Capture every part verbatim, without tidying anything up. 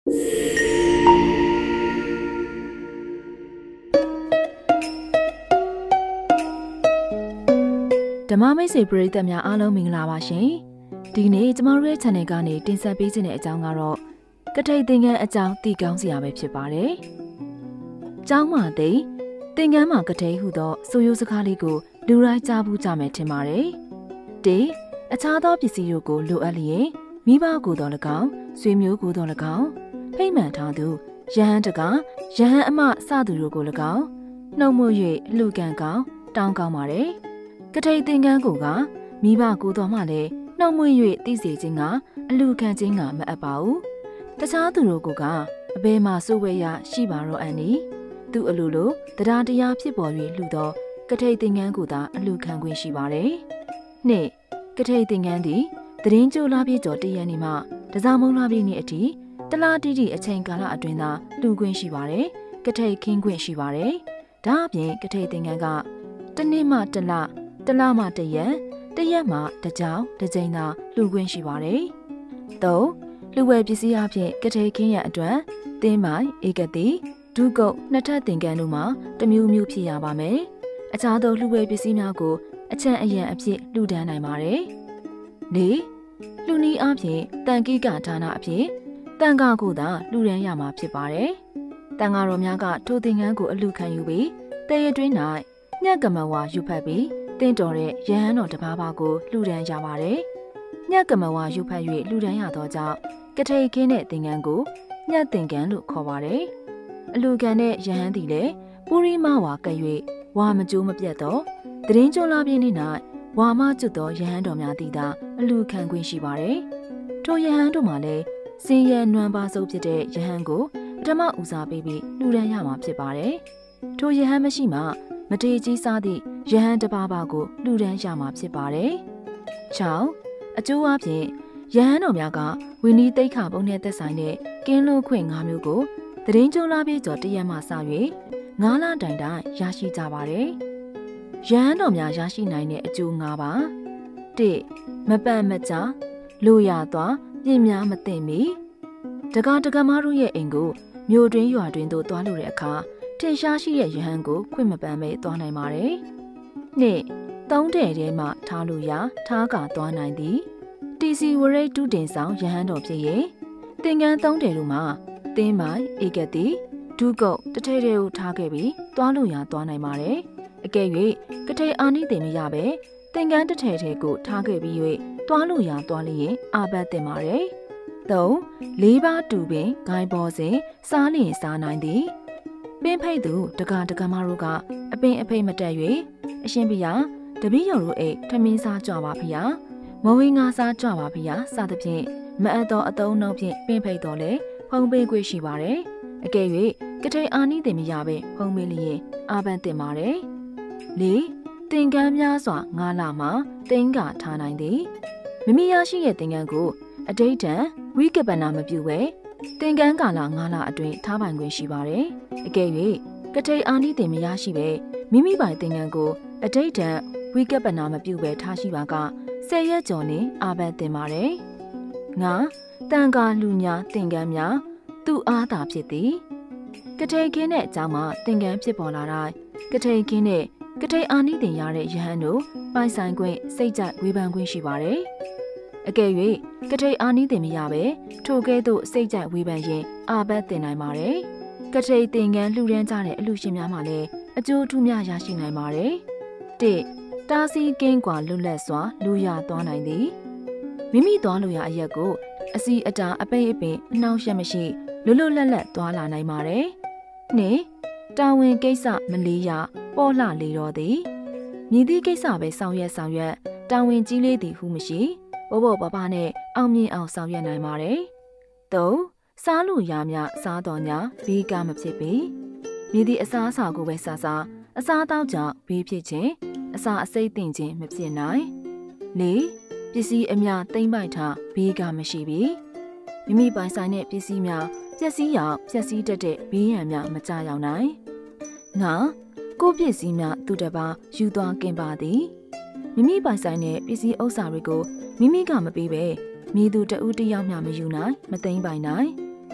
ဓမ္မမိတ်ဆွေပရိသတ်များအားလုံးမင်္ဂလာပါရှင်။ဒီနေ့ကျမတို့ရဲ့ channel ကနေတင်ဆက်ပေးခြင်းတဲ့အကြောင်းကတော့ကထိန်သင်္ကန်းအကြောင်းသိကောင်းစရာပဲဖြစ်ပါတယ်။ကျောင်းမှာသိသင်္ကန်းမှာကထိန်ဟူသောဆိုရိုးစကားလေးကိုလူတိုင်းကြားဘူးကြမယ်ထင်ပါတယ်။ဒီအခြားသောပစ္စည်းတို့ကိုလိုအပ်လျင်မိဘကိုယ်တော်၎င်းဆွေမျိုးကိုယ်တော်၎င်းဖိမှန်ထားသူယဟန်တကားယဟန်အမစသူတို့ကို၎င်းနှုတ်မွ၍အလှကန်ကောင်းတောင်းကောင်းပါတယ်။ကထိန်သင်္ကန်းကိုကမိဘကိုယ်တော်မှလည်းနှုတ်မွ၍သိစေခြင်းကအလှခံခြင်းကမအပ်ပါဘူး။တခြားသူတို့ကအဘယ်မှာစိုးဝဲရရှိပါတော့အန်နီသူအလိုလိုတရားတရားဖြစ်ပေါ်၍လှူသောကထိန်သင်္ကန်းကိုသာအလှခံခွင့်ရှိပါတယ်။နှစ်ကထိန်သင်္ကန်းသည်သတင်းကြိုလာပြေကျော်တရနေ့မှတစားမုံလာပြေနေ့အထိတလားတိတိအချိန်ကာလအတွင်းသာလှူခွင့်ရှိပါတယ်။ကထိန်ခင်းခွင့်ရှိပါတယ်။ဒါအပြင်ကထိန်သင်္ကန်းကတနေ့မှတလတလမှတရက်တရက်မှတကြောင်တစ်ကြိမ်သာလှူခွင့်ရှိပါတယ်။သုံးလှူဝယ်ပစ္စည်းအဖြစ်ကထိန်ခင်းရန်အတွက်သင်းမိုင်ဧကတိဒုကုတ်နှစ်ထပ်သင်္ကန်းတို့မှာတစ်မျိုးမျိုးဖြစ်ရပါမယ်။အခြားသောလှူဝယ်ပစ္စည်းများကိုအချမ်းအယံအဖြစ်လှူဒန်းနိုင်ပါတယ်။လေးလှူနည်းအဖြစ်တန်ကိကဌာနအဖြစ်တန်ခါကိုသာလှူဒန်းရမှာဖြစ်ပါတယ်။တန်ခါတော်များကထိုသင်္ကန်းကိုအလှခံယူပြီးတရတွင်း၌ညက်ကမဝါယူဖတ်ပြီးတင့်တော်တဲ့ရဟန်းတော်တစ်ပါးပါးကိုလှူဒန်းရပါတယ်။ညက်ကမဝါယူဖတ်၍လှူဒန်းရသောကြောင့်ကထိန်ခင်းတဲ့သင်္ကန်းကိုညက်သင်္ကန်းလို့ခေါ်ပါတယ်။အလှခံတဲ့ရဟန်းသည်လည်းပူရိမဝါကပ်၍ဝါမကျိုးမပြတ်သောတရင်ကျွန်းလာပြင်း၌ဝါမကျွတ်သောရဟန်းတော်များသည်သာအလှခံခွင့်ရှိပါတယ်။ထိုရဟန်းတို့မှာလည်းစင်ရနွမ်းပါစုပ်ဖြစ်တဲ့ရဟန်းကိုပထမဦးစားပေးပြီးလှူဒန်းရမှာဖြစ်ပါတယ်။ထိုရဟန်းမရှိမှမထေကြီးစားသည့်ရဟန်းတစ်ပါးပါကိုလှူဒန်းရမှာဖြစ်ပါတယ်။၆အကျိုးအဖြစ်ရဟန်းတော်များကဝီနီတိတ်ခပုံနဲ့သက်ဆိုင်တဲ့ကင်းလို့ခွင့်၅မျိုးကိုတရင်ကျုံလာပြေကျော်တရက်မှစ၍ငါးလတိုင်တိုင်ရရှိကြပါတယ်။ရဟန်းတော်များရရှိနိုင်တဲ့အကျိုး၅ပါး။၁မပန့်မကြလိုရသွားပြင်းများမသိမီတကားတကမားတို့ရဲ့အိမ်ကိုမြို့တွင်းရွာတွင်းသို့သွားလို့တဲ့အခါထင်ရှားရှိတဲ့ရဟန်းကိုခွင့်မပန်ပဲသွားနိုင်ပါတယ်။နှစ်သုံးတဲ့ထဲမှထားလို့ရထားကသွားနိုင်သည်။တီစီဝရိတ်တုတင်ဆောင်ရဟန်းတော်ဖြစ်ရဲ့သင်္ကန်းသုံးတဲ့တို့မှာသင်းမိုင်ဧကတိဒုကုတ်တထဲထဲကိုထားခဲ့ပြီးသွားလို့ရသွားနိုင်ပါတယ်။အကယ်၍ကထိန်အာနိသင်မရပဲသင်္ကန်းတထဲထဲကိုထားခဲ့ပြီး၍သွားလို့ရသွားလျင်အာဘတ်တင်ပါတယ်။သုံးလေးပါးတူပင်ဂိုင်းပေါ်စဉ်စားလျင်စားနိုင်သည်ပင်ဖိတ်သူတကာတကမတို့ကအပင်အဖိတ်မတက်၍အရှင်ဘုရားတပည့်တော်တို့အိတ်ထမင်းစားကြပါဖေ။မဝင်းငါစားကြပါဖေ။စသဖြင့်မအပ်သောအတုံးနှုတ်ဖြင့်ပင်ဖိတ်တော်လဲဖုံးပေးခွင့်ရှိပါတယ်။အကယ်၍ကထိန်အာနိသင်မရပဲဖုံးပေးလျင်အာဘတ်တင်ပါတယ်။လေးသင်္ကန်းများစွာငါးလမှတင်းကထားနိုင်သည်မိမိရရှိတဲ့သင်္ကန်းကိုအတိတ်တံဝိကပနာမပြုဘဲသင်္ကန်းကာလငါးလအတွင်းထားပိုင်ခွင့်ရှိပါတယ်။အကယ်၍ကထိန်အာနိသင်မရရှိပဲမိမိပိုင်သင်္ကန်းကိုအတိတ်တံဝိကပနာမပြုဘဲထားရှိပါကဆယ်ရက်ကျော်နှင့်အာဘတ်တင်ပါတယ်။ငါတန်ကာလူညာသင်္ကန်းများသူ့အားသာဖြစ်သည်ကထိန်ခင်းတဲ့အကြောင်းမှာသင်္ကန်းဖြစ်ပေါ်လာတိုင်းကထိန်ခင်းတဲ့ကထိန်အာနိသင်ရတဲ့ယဟန်တို့ပိုင်ဆိုင်ခွင့်စိတ်ကြိုက်ဝေဖန်ခွင့်ရှိပါတယ်။အကယ်၍ကထိန်အာနိသင်မရပဲထိုကဲ့သို့စိတ်ကြိုက်ဝေဖန်ရင်အာဘတ်တင်နိုင်ပါတယ်။ကထိန်သင်္ကန်းလှူဒန်းကြတဲ့အလှရှင်များမှလည်းအကျိုးထူးများရရှိနိုင်ပါတယ်။တစ်တားဆီးကင်းကွာလွတ်လပ်စွာလူရသွားနိုင်သည်မိမိသွားလို့ရအရက်ကိုအစီအတာအပိတ်အပင်အနှောင့်ယှက်မရှိလွတ်လွတ်လပ်လပ်သွားလာနိုင်ပါတယ်။နှစ်တာဝန်ကိစ္စမလေးရပေါ်လှလေတော်သည်မြည်သည့်ကိစ္စပဲဆောင်ရွက်ဆောင်ရွက်တာဝန်ကြီးလေးသည်ဟုမရှိဘောဘောပပနဲ့အောင်မြင်အောင်ဆောင်ရွက်နိုင်ပါတယ်။သုံးစားလို့ရမြစားတော်ညာဘေးကမဖြစ်ပေမြည်သည့်အစားအစာကိုပဲစားစားအစားတောက်ကြောင့်ဘေးဖြစ်ခြင်းအစာအစိတ်တင်ခြင်းမဖြစ်နိုင်။လေးပစ္စည်းအများသိမ့်ပိုက်ထားဘေးကမရှိပြီမိမိပိုင်ဆိုင်တဲ့ပစ္စည်းများပျက်စီးရောက်ပျက်စီးတတ်တဲ့ဘေးရန်များမကြရောက်နိုင်။ငါကိုပစ္စည်းများသူတစ်ပါးယူသွားကင်ပါသည်မိမိပိုင်ဆိုင်တဲ့ပစ္စည်းဥစ္စာတွေကိုမိမိကမပေးပဲမိသူတဦးတယောက်မျှမယူနိုင်မသိမ့်ပိုင်နိုင်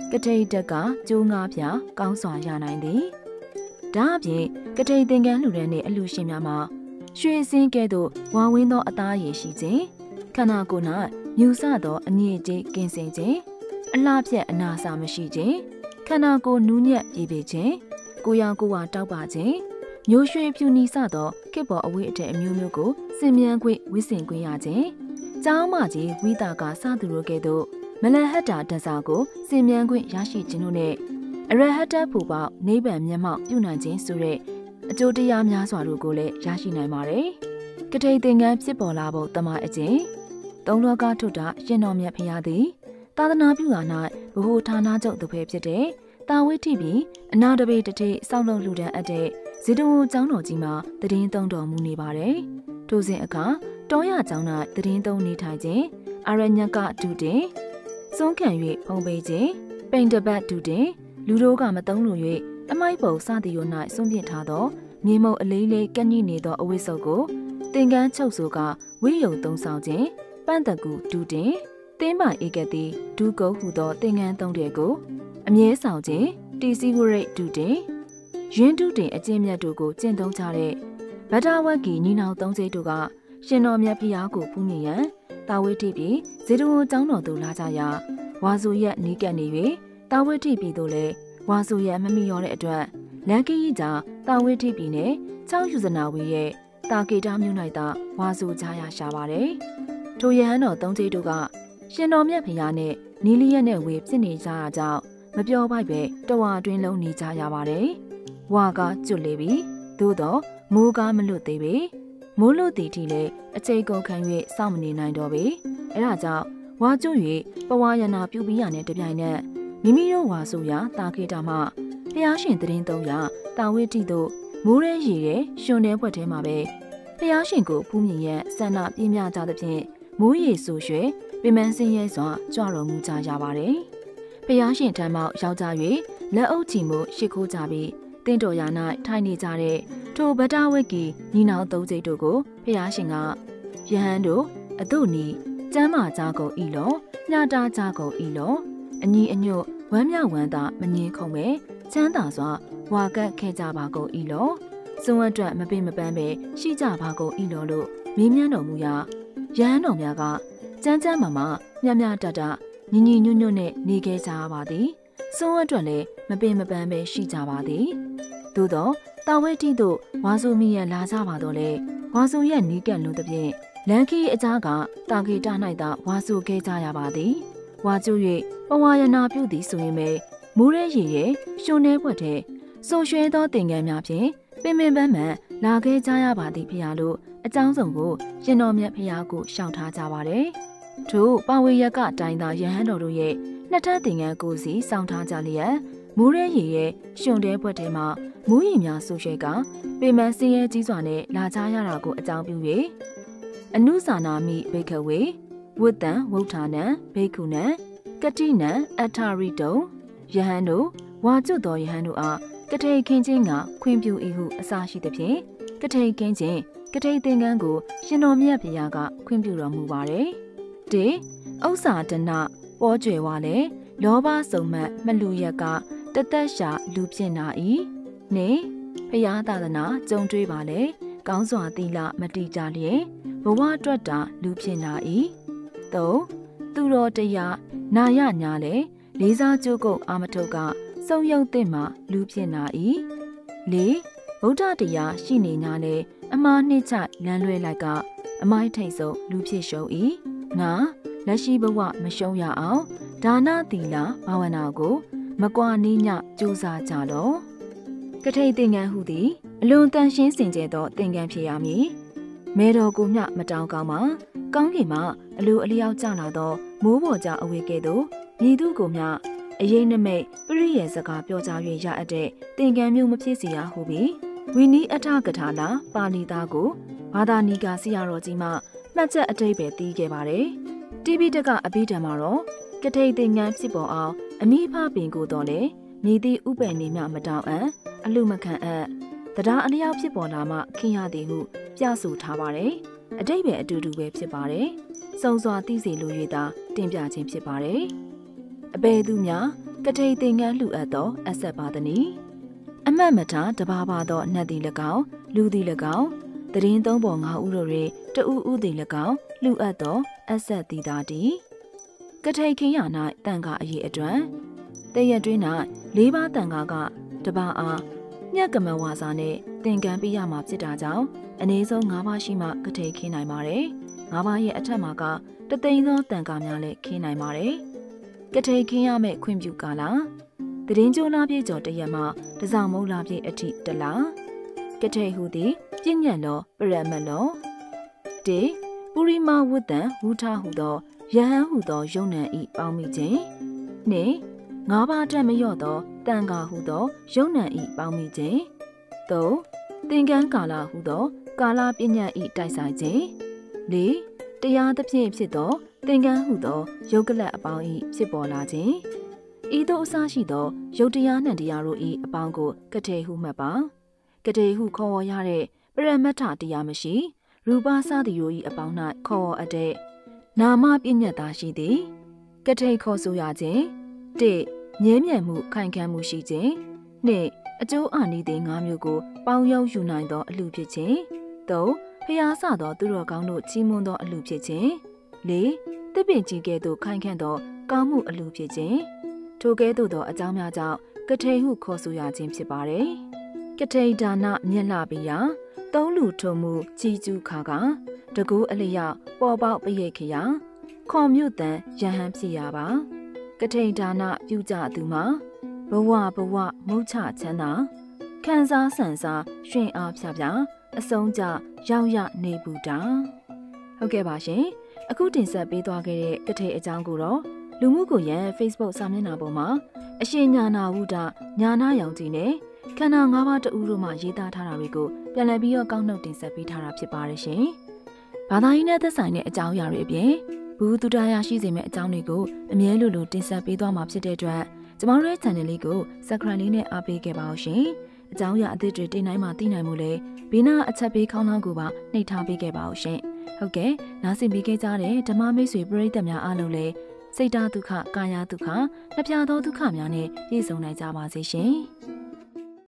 ကထိတ်တက်ကကျိုးငါးပြကောင်းစွာရနိုင်သည်ဒါအပြင်ကထိတ်သင်္ကန်းလှူတဲ့နေ့အလှရှင်များမှာရွှေစင်းကဲ့သို့ဝါဝင်းသောအသားရည်ရှိခြင်းခန္ဓာကိုယ်၌မြူဆသောအငြိအကျေးကင်းစင်ခြင်းအလှဖြတ်အနာစာမရှိခြင်းခန္ဓာကိုယ်နူးညံ့ပြေပြေခြင်းကိုယ်ရောင်ကိုယ်ဝါတောက်ပါခြင်းမျိုးရွှေဖြူနီစသောခေတ်ပေါ်အဝေးအထည်အမျိုးမျိုးကိုစင်မြန်ခွင့်ဝိစင်ခွင့်ရခြင်းကျောင်းမကြီးဝိတာကစသူတို့ကဲ့သို့မလဟတ္တာတစ္ဆာကိုစင်မြန်ခွင့်ရရှိခြင်းတို့နဲ့အရဟတ္တဖို့ပေါနိဗ္ဗာန်မျက်မှောက်ပြုနိုင်ခြင်းဆိုတဲ့အကျိုးတရားများစွာတို့ကိုလည်းရရှိနိုင်ပါတယ်။ကထိန်သင်္ကန်းဖြစ်ပေါ်လာဖို့တမအကျင့်သုံးလောကထုတာရှင်တော်မြတ်ဖရာသည်သာသနာပြုရာ၌ဘ ഹു ဌာနချုပ်သူပဲဖြစ်တဲ့တာဝိထိပြီးအနာတပေတထိစောင့်လုံလူတန်းအပ်တဲ့ဇေတဝန်ကျောင်းတော်ကြီးမှာတည်င်းသုံးတော်မူနေပါတယ်။ထိုစဉ်အခါတောရကျောင်း၌တည်င်းသုံးနေထိုင်ခြင်းအရညကဒုတင်စွန့်ခံ၍ဖုံးပေးခြင်းပိန်တပတ်ဒုတင်လူတို့ကမသုံးလို့၍အမိုက်ပုံစသည်တို့၌စွန့်ပစ်ထားသောမြေမုံအလေးလေးကန့်ညိနေသောအဝိစုပ်ကိုသင်္ကန်းချုပ်ဆိုကဝိယုံသုံးဆောင်ခြင်းပန့်တကူဒုတင်သင်းပိုင်ဧကတိဒုကုတ်ဟုသောသင်္ကန်းသုံးတဲ့ကိုအမြဲဆောင်ခြင်းတီစီဝရိတ်ဒုတင်ရင်းဒုတင်အကျင့်မြတ်တို့ကိုကျင့်သုံးကြတဲ့ဗဒ္ဒဝက်ကီညီနောင်သုံးစိတ်တို့ကရှင်တော်မြတ်ဖျားကိုဖူးမြင်ရန်တာဝိထိပြီးဇေတဝန်ကျောင်းတော်သို့လာကြရာဝါဆိုရက်နီးကပ်နေ၍တာဝိထိပြီးတို့လည်းဝါဆိုရက်မမိရောတဲ့အတွက်လန်ကီကြီးကြာတာဝိထိပြီးနဲ့ချောင်းယူဇနာဝီရဲ့တာကေတာမြို့၌သာဝါဆိုကြရရှာပါတယ်။ထိုရဟန်းတော်သုံးစိတ်တို့ကရှင်တော်မြတ်ဖျားနဲ့နီလီရက်နဲ့ဝေဖြစ်နေကြတာကြောင့်မပြောပိုက်ပဲတဝါအတွင်းလုံးနေကြရပါတယ်။ဝါကကျွတ်လေပြီသို့တော့မိုးကားမလွတ်သေးပေမိုးလွတ်သည်ထိလည်းအချိန်ကုန်ခံ၍စောင့်မနေနိုင်တော့ပေအဲဒါကြောင့်ဝါကျွတ်၍ပဝါယနာပြုပြီးရတဲ့တပြိုင်နက်မိမိတို့ဝါဆိုရာတာခေတာမှဖျားရှင်တရင်သုံးရာတာဝိတိတို့မိုးရဲရည်တဲ့ရှင်တဲ့ဘွက်ထဲမှာပဲဖျားရှင်ကိုဖူးမြင်ရဆန္ဒပြင်းပြကြသဖြင့်မိုးရေဆူရွှဲပြမန်းစင်းရဲစွာကြွတော်မူကြရပါတယ်။ဖျားရှင်ထံမှရောက်ကြ၍လက်အုပ်ချီမှုရှိခိုးကြပြီးတင့်တော်ရာ၌ထိုင်နေကြတဲ့ထိုဗဒ္ဒဝက်ကီညီနောင်သုံးစိတ်တို့ကိုဖျားရှင်ကယဟန်တို့အတုနီကျမ်းမာကြကုန်ဤလောညတာကြကုန်ဤလောအညီအညွတ်ဝမ်းမြောက်ဝမ်းသာမငြင်းခုံပဲချမ်းသာစွာဝါကတ်ခဲ့ကြပါကုန်ဤလောစွန့်အတွက်မပင်မပန်းပဲရှိကြပါကုန်ဤလောလို့မေးမြန်းတော်မူရာယဟန်တော်များကကျမ်းကျမ်းမာမာမြတ်မြတ်တတညီညီညွတ်ညွတ်နဲ့နေခဲ့ကြပါသည်စွန့်အတွက်လည်းမပင်မပန်းပဲရှိကြပါသည်သို့တော့တာဝဲတိတို့ဝါဆိုမီရလာကြပါတော့လေဝါဆိုရဲ့နီးကပ်လုံးသဖြင့်လန်ကီအကြားကတာခေတ၌သာဝါဆိုခဲ့ကြရပါသည်ဝါကျိုး၍ပဝါယနာပြုသည်ဆိုရင်ပဲမိုးရဲရည်ရဲ့ရှင်နေဘွက်တဲ့ဆိုရွှဲသောတင်ငန်းများဖြင့်ပင်ပင်ပန်းပန်းလာခဲ့ကြရပါသည်ဖျားလို့အကြောင်းစုံကိုရှင်တော်မြတ်ဖျားကိုရှောင်ထားကြပါတယ်ထို့ပဝေယကတိုင်းသာယဟန်တော်တို့ရဲ့နှစ်ထပ်တင်ငန်းကိုစီစောင့်ထားကြလျက်မိုးရဲရည်ရဲ့ရှင်တဲ့ဘွက်ထဲမှာမူးရီများဆိုရွှဲကပေမန်စင်းရဲကြီးစွာနဲ့လာကြရတာကိုအကြောင်းပြု၍အနုစာနာမိဘိခဝေဝတ္တံဝုဋ္ဌာနံဘိက္ခုနံကတိနံအထာရိတုံယဟန်တို့ဝါကျွတ်တော်ယဟန်တို့အားကထိန်ခင်းချင်းကခွင့်ပြု၏ဟုအစရှိသဖြင့်ကထိန်ခင်းချင်းကထိန်သင်္ကန်းကိုရှင်တော်မြတ်ဘုရားကခွင့်ပြုတော်မူပါတယ်။တေဥစ္စာဒနာပေါ်ကျွယ်ဝါလေလောဘစုံမတ်မလူရက်ကတသက်ရှာလူဖြစ်နာ၏နေဖျားသာသနာကြုံတွေးပါလေကောင်းစွာသီလမတိကြလျက်ဘဝအတွက်တာလူဖြစ်နာ၏သုံးသူတော်တရားနာရညာလေလေးစားကြိုးကုပ်အာမထုတ်ကစုံယုတ်တဲ့မှာလူဖြစ်နာ၏လေးဗုဒ္ဓတရားရှိနေညာလေအမှားနှိမ့်ချလမ်းလွဲလိုက်ကအမိုက်ထိတ်ဆုံးလူဖြစ်ရှုံး၏ငါလက်ရှိဘဝမရှုံးရအောင်ဒါနသီလဘာဝနာကိုမကွာနည်းညကြိုးစားကြလော့ကထိန်သင်္ကန်းဟုသည်အလွန်တန်ရှင်းစင်ကြယ်သောသင်္ကန်းဖြစ်ရမည်မဲတော်ကိုမျှမတောင်းကောင်းပါကောင်းကင်မှအလိုအလျောက်ကျလာသောမိုးပေါ်ကြအဝေကဲ့သို့မြည်သူကိုမျှအရေးနမိတ်ပရိယေစကားပြောကြား၍ရအပ်တဲ့သင်္ကန်းမျိုးမဖြစ်စီရဟုပြီးဝီနီအထကထာလာပါဠိသားကိုဘာသာနီကာဆရာတော်ကြီးမှမှတ်ချက်အတိတ်ပဲတီးခဲ့ပါတယ်တိပိဋကအဘိဓမ္မာတော့ကထိန်သင်္ကန်းဖြစ်ပေါ်အောင်အမိဖပင်ကိုတော့လေမြည်သည့်ဥပ္ပယ်နေမြမတောင်းအပ်အလူမခံအပ်တရားအလျောက်ဖြစ်ပေါ်လာမှခင်ရသည်ဟုပြဆိုထားပါတယ်အတိတ်ပဲအတူတူပဲဖြစ်ပါတယ်စုံစွာသိစေလို၍သာတင်ပြခြင်းဖြစ်ပါတယ်အဘယ်သူများကထိန်သင်္ကန်းလှူအပ်သောအဆက်ပါသည်။အမတ်မထားတဘာဘာသောနတ်သည်၎င်းလူသည်၎င်းတရင်သုံးပေါ်ငါးဦးတို့တွင်တဦးဦးသည်၎င်းလှူအပ်သောအဆက်သည်သာတည်းကထိန်ခင်းရ၌တန်ခါအရေးအတွက်တရက်တွင်၌လေးပါးတန်ခါကတပါအားမြက်ကမဝါစာနှင့်သင်္ကန်းပေးရမှာဖြစ်တာကြောင့်အနည်းဆုံး၅ပါးရှိမှကထိန်ခင်းနိုင်ပါတယ်။၅ပါးရဲ့အထက်မှာကတသိန်းသောတန်ခါများလည်းခင်းနိုင်ပါတယ်။ကထိန်ခင်းရမယ့်ခွင့်ပြုကာလတရင်ကျိုးလာပြေကျော်တရက်မှတစောင်းမုံလာပြေအထိတလားကထိန်ဟူသည်ပြည့်ညတ်လောပရမတ်လောတေပုရိမဝတ္တံဝုထဟုသောယဟန်ဟုသောယုံနံဤပေါင်းမိခြင်းနှင့်ငါးပါးတက်မလျော့သောတန်ခါဟုသောယုံနံဤပေါင်းမိခြင်းသုံးသင်္ကန်းကာလဟုသောကာလပညတ်ဤတိုက်ဆိုင်ခြင်းလေးတရားသဖြင့်ဖြစ်သောသင်္ကန်းဟုသောယုတ်ကလတ်အပေါင်းဤဖြစ်ပေါ်လာခြင်းဤသို့အစရှိသောယုတ်တရားနှံတရားတို့ဤအပေါင်းကိုကထေဟုမှတ်ပါကထေဟုခေါ်ဝေါ်ရတဲ့ပရမတ္ထတရားမရှိရူပစသည်တို့ဤအပေါင်း၌ခေါ်ဝေါ်အပ်တဲ့နာမပညတ်သာရှိသည်ကထေခေါ်ဆိုရခြင်းတိငြင်းမြတ်မှုခိုင်ခံမှုရှိခြင်းနှင့်အကျိုးအာနိသင်၅မျိုးကိုပေါင်းရောက်ယူနိုင်သောအလှဖြစ်ခြင်းသုံးဖျားဆသောသူတော်ကောင်းတို့ချီးမွမ်းသောအလှဖြစ်ခြင်းလေးတပင်ကြီးကဲ့သို့ခိုင်ခန့်သောကောင်းမှုအလှဖြစ်ခြင်းထိုကဲ့သို့သောအကြောင်းများကြောင့်ကထေဟုခေါ်ဆိုရခြင်းဖြစ်ပါတယ်ကထေဒါနမြင့်လှပိယသုံးလူထုံမှုကြီးကျူးခါကတကူအလျောက်ပေါ်ပေါက်ပရိတ်ခရာခေါ်မြုတ်တန်ယဟန်ဖြစ်ရပါကထိန်ဒါနပြုကြသူမှာဘဝဘဝမုတ်ချချမ်းသာခံစားဆန်စားရှင်အားဖြဖြအဆုံးကြရောက်ရနေဘူးတာဟုတ်ကဲ့ပါရှင်အခုတင်ဆက်ပေးသွားခဲ့တဲ့ကထိန်အကြောင်းကိုတော့လူမှုကွန်ရက် Facebook စာမျက်နှာပေါ်မှာအရှင်ညာနာဝုဒညာနာရောင်ကြီးနဲ့ခန္ဓာ၅ပါးတူတို့မှရေးသားထားတာတွေကိုပြန်လည်ပြီးတော့ကောက်နှုတ်တင်ဆက်ပေးထားတာဖြစ်ပါတယ်ရှင်ဘာသာရေးနဲ့သက်ဆိုင်တဲ့အကြောင်းအရာတွေအပြင်ဘူတုဒရာရှိစေမယ့်အကြောင်းတွေကိုအမြဲလိုလိုတင်ဆက်ပေးသွားမှာဖြစ်တဲ့အတွက်ကျမတို့ရဲ့ channel လေးကို subscribe လေးနဲ့အားပေးခဲ့ပါအောင်ရှင်။အကြောင်းအရာအသစ်တွေတင်တိုင်းမှာသိနိုင်မှုလဲဘေးနာအချက်ပေးခေါင်းလောင်းကိုပါနှိပ်ထားပေးခဲ့ပါအောင်ရှင်။ဟုတ်ကဲ့နားဆင်ပေးခဲ့ကြတဲ့ဓမ္မမိတ်ဆွေပရိသတ်များအားလုံးလည်းစိတ်ဓာတ်ဒုက္ခကာယဒုက္ခနှပြသောဒုက္ခများနဲ့ပြည့်စုံနိုင်ကြပါစေရှင်။